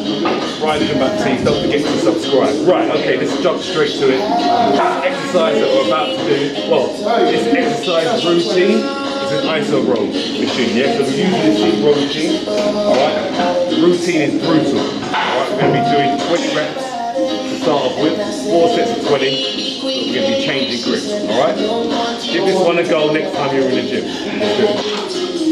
Ryan John-Baptiste. Don't forget to subscribe. Right, okay, let's jump straight to it. This exercise that we're about to do, well, this exercise routine is an iso row machine, yeah? So we're using this row machine, alright? The routine is brutal, alright? We're going to be doing 20 reps to start off with, 4 sets of 20. We're going to be changing grips, alright? Give this one a go next time you're in the gym. Let's do it.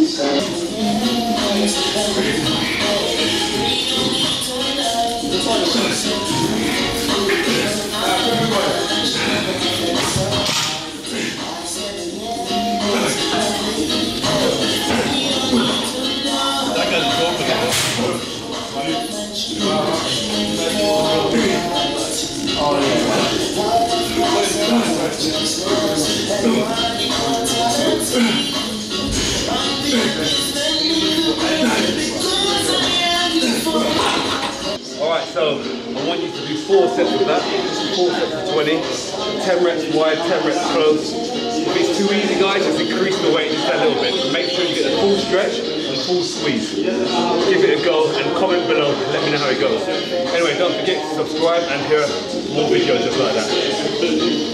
Alright, so I want you to do 4 sets of that, 4 sets of 20, 10 reps wide, 10 reps close. If it's too easy guys, just increase the weight just a little bit. Make sure you get a full stretch and full squeeze. Give it a go and comment below, let me know how it goes. Anyway, don't forget to subscribe and hear more videos just like that.